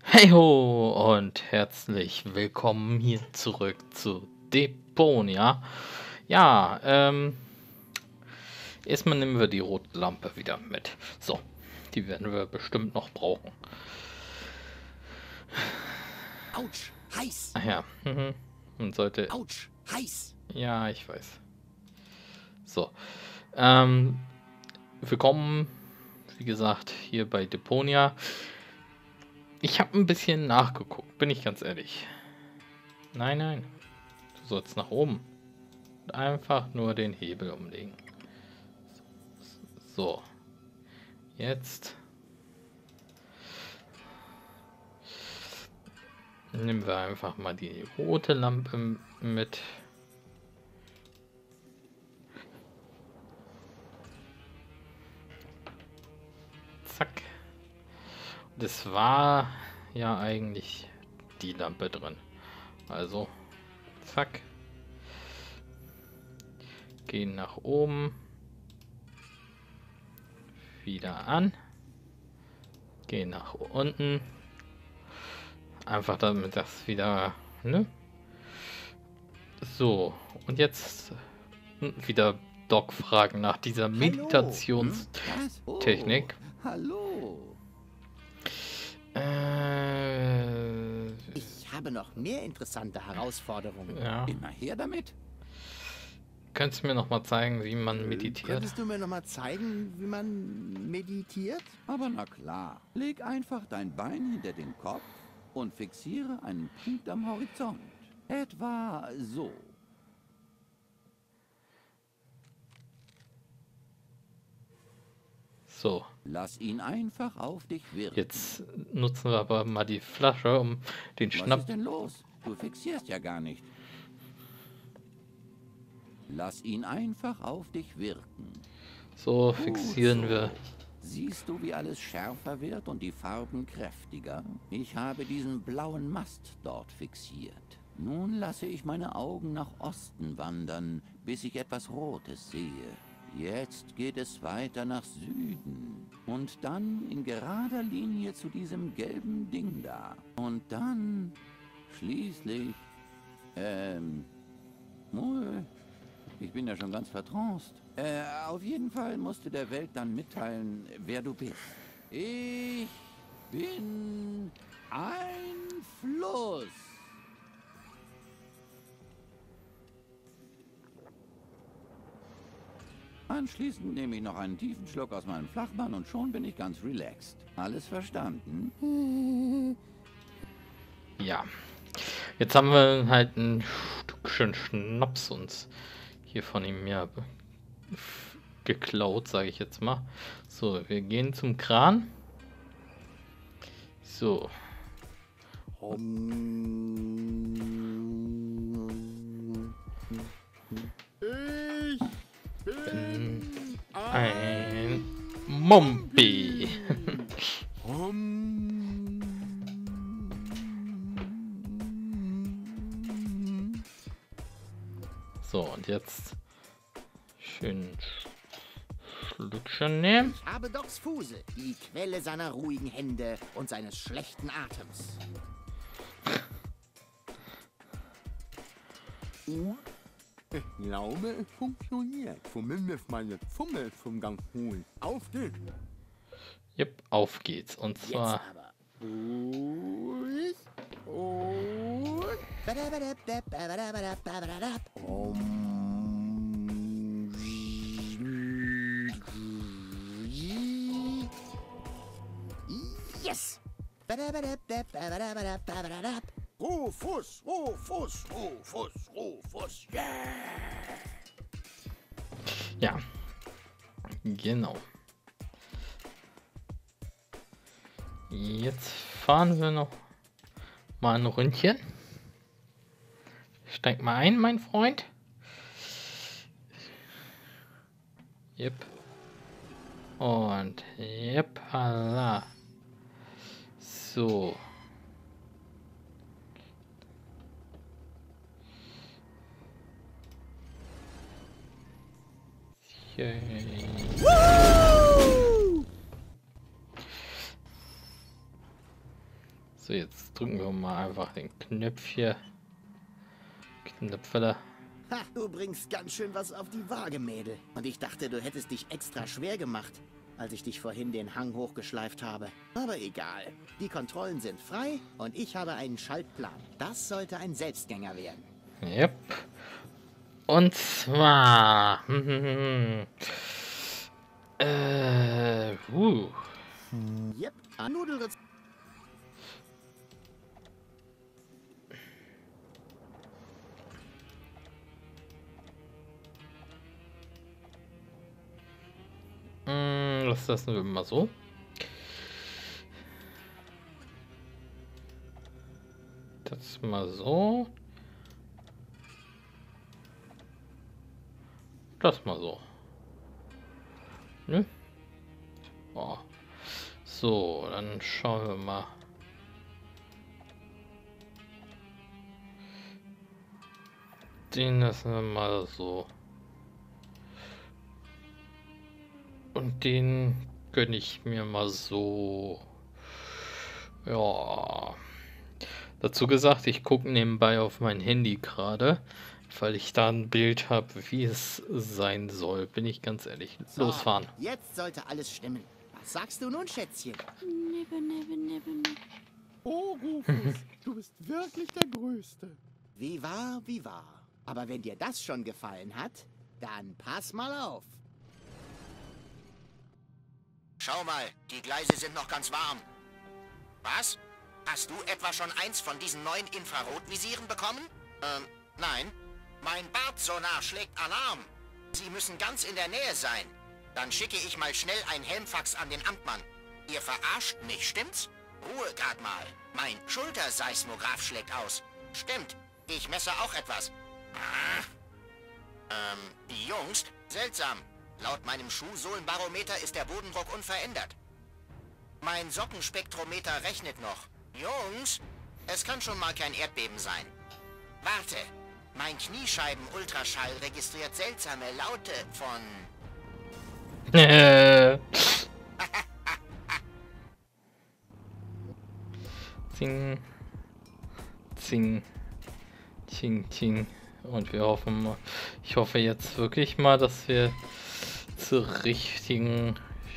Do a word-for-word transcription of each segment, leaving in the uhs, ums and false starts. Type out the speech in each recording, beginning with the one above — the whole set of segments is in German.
Hey ho und herzlich willkommen hier zurück zu Deponia. Ja, ähm, erstmal nehmen wir die rote Lampe wieder mit. So, die werden wir bestimmt noch brauchen. Autsch, heiß. Ach ja, mhm. Man sollte... Autsch, heiß. Ja, ich weiß. So, ähm, willkommen, wie gesagt, hier bei Deponia. Ich habe ein bisschen nachgeguckt, bin ich ganz ehrlich. Nein, nein, du sollst nach oben. Einfach nur den Hebel umlegen. So. Jetzt nehmen wir einfach mal die rote Lampe mit. Zack. Das war ja eigentlich die Lampe drin. Also, zack. Gehen nach oben. Wieder an. Gehen nach unten. Einfach damit das wieder, ne? So, und jetzt wieder Doc fragen nach dieser Meditationstechnik. Hallo. Äh, Ich habe noch mehr interessante Herausforderungen. ja. Immer her damit. Könntest du mir noch mal zeigen, wie man meditiert? Könntest du mir noch mal zeigen, wie man meditiert? Aber na klar, leg einfach dein Bein hinter den Kopf und fixiere einen Punkt am Horizont. Etwa so. So, Lass ihn einfach auf dich wirken. jetzt nutzen wir aber mal die Flasche, um den Was Schnapp... ist denn los? Du fixierst ja gar nicht. Lass ihn einfach auf dich wirken. So Gut fixieren so. wir. Siehst du, wie alles schärfer wird und die Farben kräftiger? Ich habe diesen blauen Mast dort fixiert. Nun lasse ich meine Augen nach Osten wandern, bis ich etwas Rotes sehe. Jetzt geht es weiter nach Süden und dann in gerader Linie zu diesem gelben Ding da. Und dann schließlich, ähm, Mul, ich bin ja schon ganz vertraust. Äh, auf jeden Fall musst du der Welt dann mitteilen, wer du bist. Ich bin ein Fluss. Anschließend nehme ich noch einen tiefen Schluck aus meinem Flachmann und schon bin ich ganz relaxed. Alles verstanden? Ja. Jetzt haben wir halt ein Stückchen Schnaps uns hier von ihm ja geklaut, sage ich jetzt mal. So, wir gehen zum Kran. So. Ich bin Ein Mombi. So, und jetzt schön Schlückchen nehmen. Ich habe Docs Fuse, die Quelle seiner ruhigen Hände und seines schlechten Atems. Ich glaube, es funktioniert. Zumindest meine Zunge zum Gang holen. Auf geht's. Yep, auf geht's. Und Jetzt zwar aber. Ruhig und... Yes! Rufus, Rufus, Rufus, Rufus, yeah! ja, genau. Jetzt fahren wir noch mal ein Ründchen. Steig mal ein, mein Freund. Yep. Und yep, Allah. So. Yay. So, jetzt drücken wir mal einfach den Knöpfchen. Knöpfe da. Ha, du bringst ganz schön was auf die Waage, Mädel. Und ich dachte, du hättest dich extra schwer gemacht, als ich dich vorhin den Hang hochgeschleift habe. Aber egal. Die Kontrollen sind frei und ich habe einen Schaltplan. Das sollte ein Selbstgänger werden. Yep. Und zwar... äh... Uh. Yep, ein Nudelrezept. Das lassen wir mal so. Das mal so. Das mal so. Ne? Oh. So, dann schauen wir mal. Den lassen wir mal so. Und den gönne ich mir mal so. Ja. Dazu gesagt, ich gucke nebenbei auf mein Handy gerade, weil ich da ein Bild habe, wie es sein soll. Bin ich ganz ehrlich. So, Losfahren. jetzt sollte alles stimmen. Was sagst du nun, Schätzchen? Nibbe, nibbe, nibbe, nibbe. Oh, Rufus, du bist wirklich der Größte. Wie wahr, wie wahr. Aber wenn dir das schon gefallen hat, dann pass mal auf. Schau mal, die Gleise sind noch ganz warm. Was? Hast du etwa schon eins von diesen neuen Infrarotvisieren bekommen? Ähm, nein. Mein Bartsonar schlägt Alarm. Sie müssen ganz in der Nähe sein. Dann schicke ich mal schnell ein Helmfax an den Amtmann. Ihr verarscht mich, stimmt's? Ruhe grad mal. Mein Schulterseismograph schlägt aus. Stimmt, ich messe auch etwas. Ah. Ähm, die Jungs? Seltsam. Laut meinem Schuhsohlenbarometer ist der Bodendruck unverändert. Mein Sockenspektrometer rechnet noch. Jungs, es kann schon mal kein Erdbeben sein. Warte, mein Kniescheiben-Ultraschall registriert seltsame Laute von... Zing. Zing. Ching, ching. Und wir hoffen mal, ich hoffe jetzt wirklich mal, dass wir zur richtigen...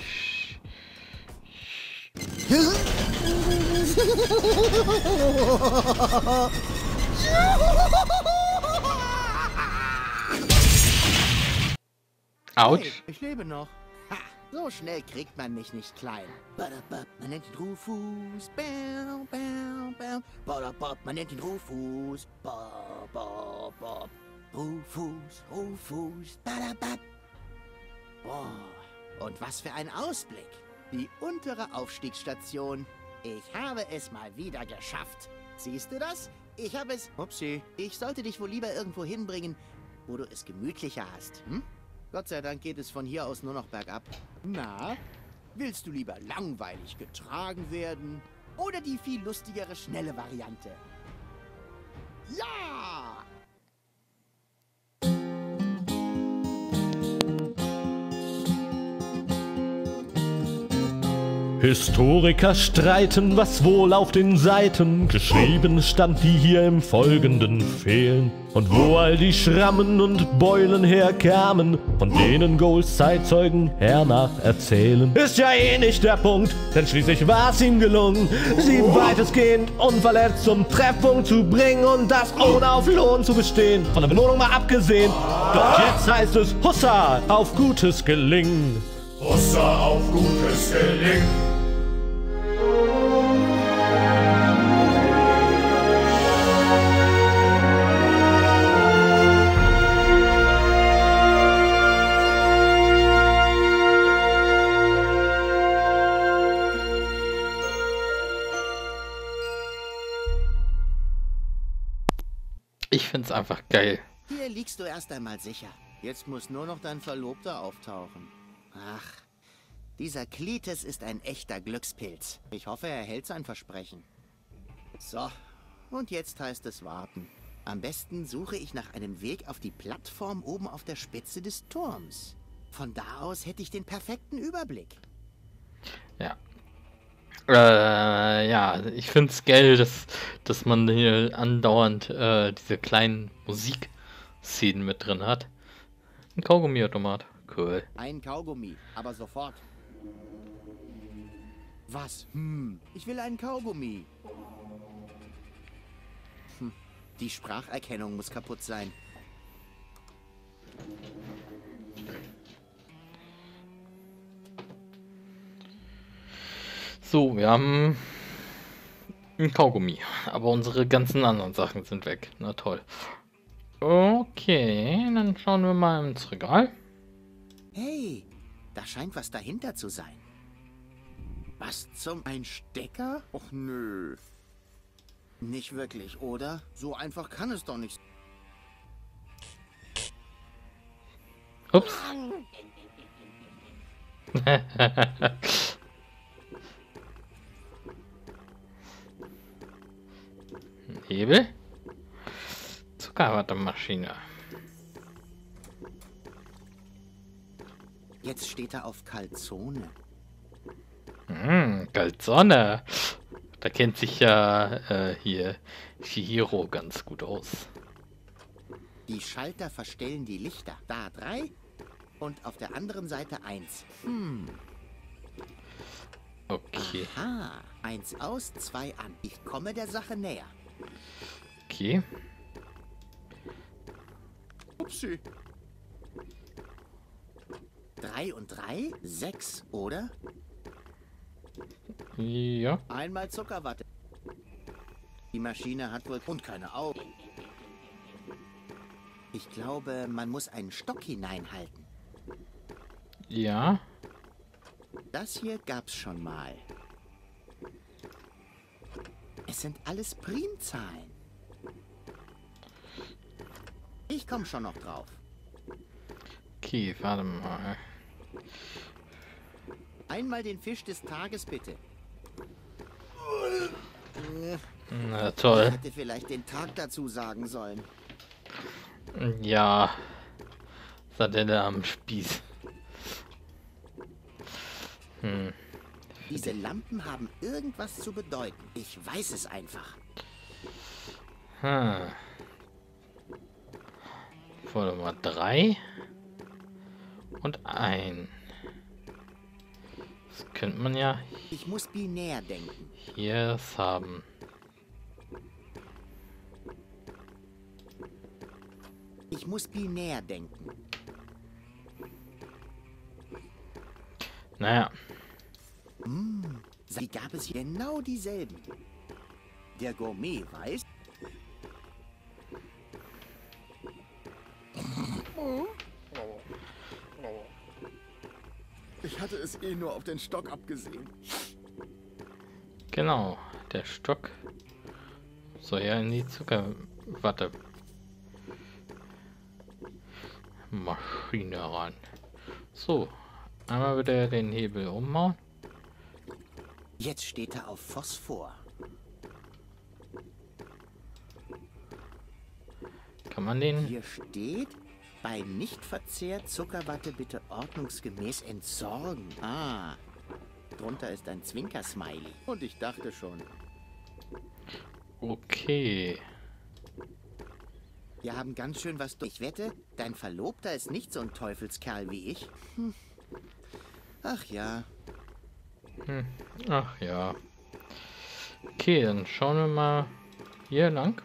Autsch. Hey, ich lebe noch. Ha, so schnell kriegt man mich nicht klein. Badabab, man nennt ihn Rufus. Bam, bam, bam. Badabab, man nennt ihn Rufus. Ba, ba, ba. Rufus, Rufus. Badabab. Boah, und was für ein Ausblick. Die untere Aufstiegsstation. Ich habe es mal wieder geschafft. Siehst du das? Ich habe es... Upsi. Ich sollte dich wohl lieber irgendwo hinbringen, wo du es gemütlicher hast, hm? Gott sei Dank geht es von hier aus nur noch bergab. Na, willst du lieber langweilig getragen werden oder die viel lustigere, schnelle Variante? Ja! Historiker streiten, was wohl auf den Seiten geschrieben stand, die hier im Folgenden fehlen. Und wo all die Schrammen und Beulen herkamen, von denen Goals Zeitzeugen hernach erzählen. Ist ja eh nicht der Punkt, denn schließlich war's ihm gelungen, sie weitestgehend unverletzt zum Treffpunkt zu bringen und das ohne auf Lohn zu bestehen, von der Belohnung mal abgesehen. Doch jetzt heißt es Hussa auf gutes Gelingen. Hussa auf gutes Gelingen. Ich find's einfach geil. Hier liegst du erst einmal sicher. Jetzt muss nur noch dein Verlobter auftauchen. Ach, dieser Cletus ist ein echter Glückspilz. Ich hoffe, er hält sein Versprechen. So, und jetzt heißt es warten. Am besten suche ich nach einem Weg auf die Plattform oben auf der Spitze des Turms. Von da aus hätte ich den perfekten Überblick. Ja. Äh, ja, ich finde es geil, dass, dass man hier andauernd äh, diese kleinen Musikszenen mit drin hat. Ein Kaugummiautomat. Cool. Ein Kaugummi, aber sofort. Was? Hm, ich will einen Kaugummi. Hm, die Spracherkennung muss kaputt sein. So, wir haben ein Kaugummi, aber unsere ganzen anderen Sachen sind weg. Na toll. Okay, dann schauen wir mal ins Regal. Hey, da scheint was dahinter zu sein. Was zum... Ein Stecker? Och nö. Nicht wirklich, oder? So einfach kann es doch nicht. Ups. Hebel. Zuckerwattemaschine. Jetzt steht er auf Calzone. Hm, Calzone. Da kennt sich ja äh, hier Chihiro ganz gut aus. Die Schalter verstellen die Lichter. Da drei und auf der anderen Seite eins. Hm. Okay. Aha. Eins aus, zwei an. Ich komme der Sache näher. Okay. Upsi. Drei und drei? Sechs, oder? Ja. Einmal Zuckerwatte. Die Maschine hat wohl... Und keine Augen. Ich glaube, man muss einen Stock hineinhalten. Ja. Das hier gab's schon mal. Es sind alles Primzahlen. Ich komme schon noch drauf. Okay, warte mal. Einmal den Fisch des Tages, bitte. Na Ich toll. hätte vielleicht den Tag dazu sagen sollen. Ja. Was hat der da am Spieß? Hm. Diese Lampen haben irgendwas zu bedeuten. Ich weiß es einfach. Hm. Warte mal, drei und ein. Das könnte man ja Ich muss binär denken. hier haben. Ich muss binär denken. Naja. Hm, sie gab es genau dieselben. Der Gourmet weiß... Ich hatte es eh nur auf den Stock abgesehen. Genau, der Stock soll ja in die Zuckerwatte Maschine ran. So, einmal wieder den Hebel umhauen. Jetzt steht er auf Phosphor. Kann man den? Hier steht, bei Nichtverzehr Zuckerwatte bitte ordnungsgemäß entsorgen. Ah, drunter ist ein Zwinker-Smiley. Und ich dachte schon. Okay. Wir haben ganz schön was durch. Ich wette, dein Verlobter ist nicht so ein Teufelskerl wie ich. Hm. Ach ja. Hm. Ach ja. Okay, dann schauen wir mal hier lang.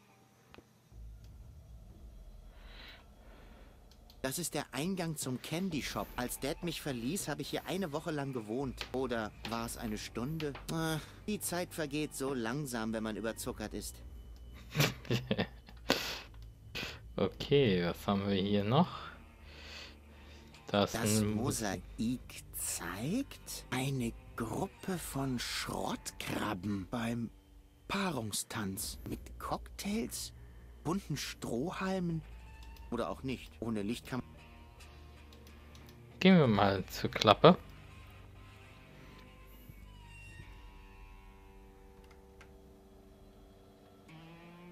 Das ist der Eingang zum Candy Shop. Als Dad mich verließ, habe ich hier eine Woche lang gewohnt. Oder war es eine Stunde? Ach, die Zeit vergeht so langsam, wenn man überzuckert ist. Okay, was haben wir hier noch? Das, Das ein Mosaik zeigt eine Gruppe von Schrottkrabben beim Paarungstanz. Mit Cocktails, bunten Strohhalmen oder auch nicht. Ohne Licht kann man... Gehen wir mal zur Klappe.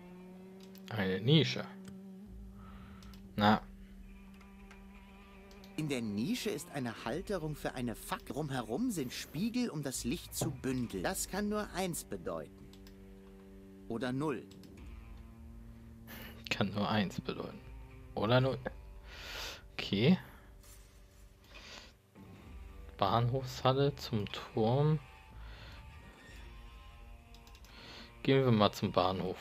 Eine Nische. Na. In der Nische ist eine Halterung für eine Fackel. Rumherum sind Spiegel, um das Licht zu bündeln. Das kann nur eins bedeuten. Oder null. Kann nur eins bedeuten. Oder null. Okay. Bahnhofshalle zum Turm. Gehen wir mal zum Bahnhof.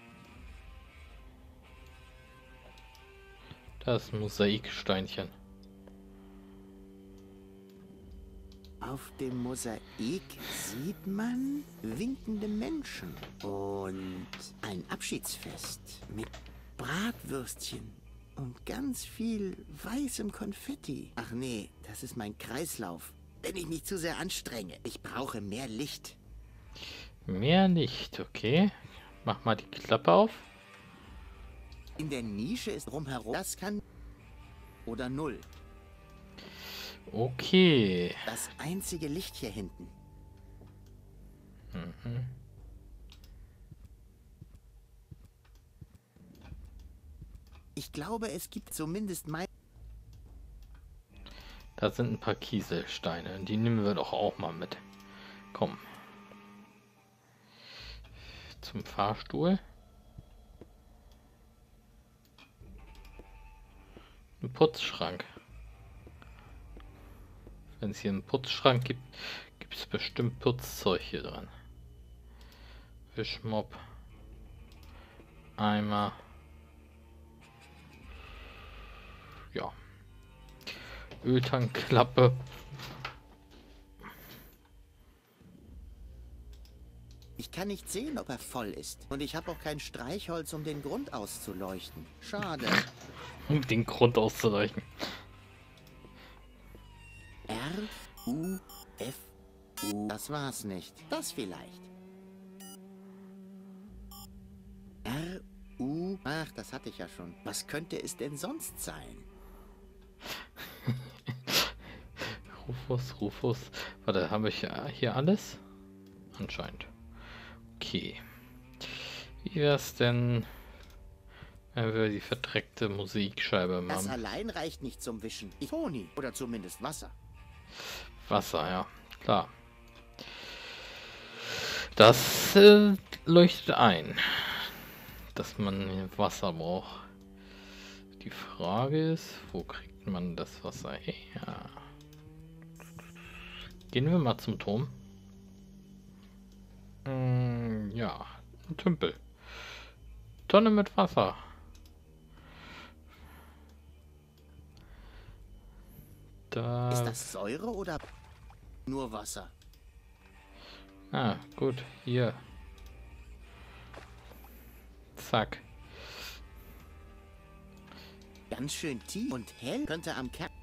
Da ist ein Mosaiksteinchen. Auf dem Mosaik sieht man winkende Menschen und ein Abschiedsfest mit Bratwürstchen und ganz viel weißem Konfetti. Ach nee, das ist mein Kreislauf. Wenn ich mich zu sehr anstrenge. Ich brauche mehr Licht. Mehr Licht, okay. Mach mal die Klappe auf. In der Nische ist rumherum. Das kann... Oder null. Okay. Das einzige Licht hier hinten. Mhm. Ich glaube, es gibt zumindest mein... Da sind ein paar Kieselsteine. Die nehmen wir doch auch mal mit. Komm. Zum Fahrstuhl. Ein Putzschrank. Wenn es hier einen Putzschrank gibt, gibt es bestimmt Putzzeug hier dran. Wischmopp. Eimer. Ja. Öltankklappe. Ich kann nicht sehen, ob er voll ist. Und ich habe auch kein Streichholz, um den Grund auszuleuchten. Schade. Um den Grund auszuleuchten. R, U, F, U. Das war's nicht. Das vielleicht. R, U. Ach, das hatte ich ja schon. Was könnte es denn sonst sein? Rufus, Rufus. Warte, habe ich hier alles? Anscheinend. Okay. Wie wär's denn, wenn wir die verdreckte Musikscheibe machen? Das allein reicht nicht zum Wischen. Ich Toni. Oder zumindest Wasser. Wasser, ja. Klar. Das äh, leuchtet ein, dass man Wasser braucht. Die Frage ist, wo kriegt man das Wasser her? Gehen wir mal zum Turm. Hm, ja, ein Tümpel. Tonne mit Wasser. Da. Ist das Säure oder nur Wasser? Ah, gut, hier. Zack. Ganz schön tief und hell könnte am Kern...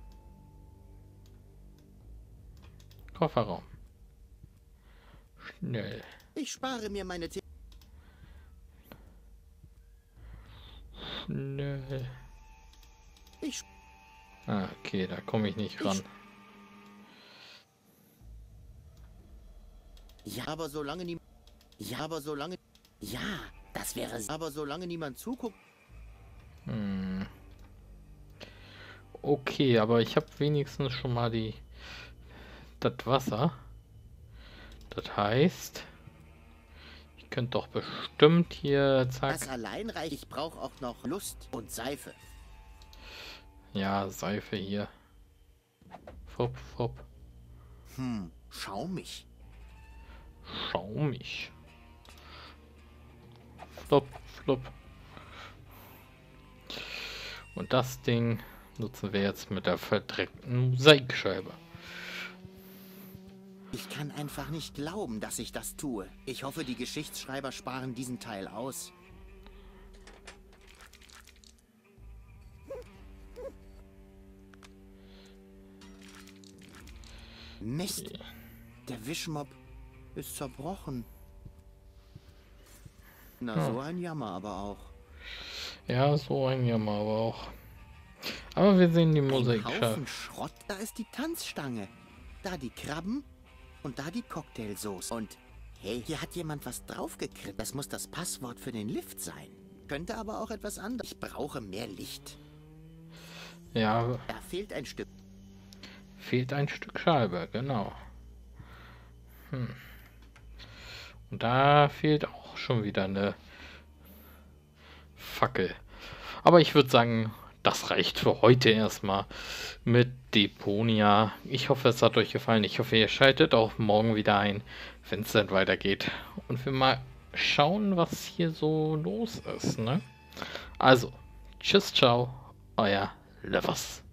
Kofferraum. Schnell. Ich spare mir meine... T Schnell. ich... Ah, okay, da komme ich nicht ran. Ja, aber solange niemand... Ja, aber solange... Ja, das wäre... Aber solange niemand zuguckt... Hm. Okay, aber ich habe wenigstens schon mal die... das Wasser. Das heißt... Ich könnte doch bestimmt hier... Zack. Das allein reicht. Ich brauche auch noch Lust und Seife. Ja, Seife hier. Fop, fop. Hm, schaumig. Schaumig. Flop, flop. Und das Ding nutzen wir jetzt mit der verdreckten Mosaikscheibe. Ich kann einfach nicht glauben, dass ich das tue. Ich hoffe, die Geschichtsschreiber sparen diesen Teil aus. Mist. Der Wischmopp ist zerbrochen. Na, Hm. so ein Jammer aber auch. Ja, so ein Jammer aber auch. Aber wir sehen die Ein Mosaikscheibe. Haufen Schrott. Da ist die Tanzstange. Da die Krabben. Und da die Cocktailsoße. Und hey, hier hat jemand was draufgekriegt. Das muss das Passwort für den Lift sein. Könnte aber auch etwas anderes. Ich brauche mehr Licht. Ja, Da fehlt ein Stück. Fehlt ein Stück Scheibe, genau. Hm. Und da fehlt auch schon wieder eine Fackel. Aber ich würde sagen, das reicht für heute erstmal mit Deponia. Ich hoffe, es hat euch gefallen. Ich hoffe, ihr schaltet auch morgen wieder ein, wenn es dann weitergeht. Und wir mal schauen, was hier so los ist, ne? Also, tschüss, ciao, euer Levers.